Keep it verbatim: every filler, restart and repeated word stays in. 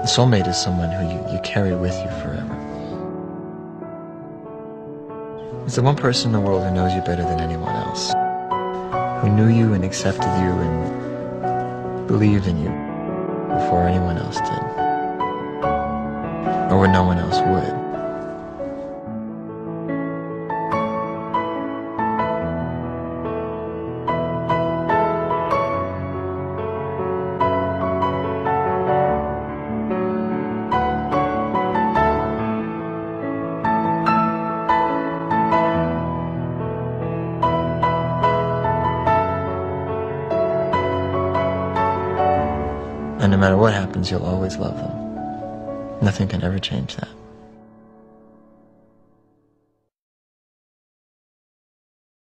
A soulmate is someone who you, you carry with you forever. It's the one person in the world who knows you better than anyone else, who knew you and accepted you and believed in you before anyone else did, or when no one else would. And no matter what happens, you'll always love them. Nothing can ever change that.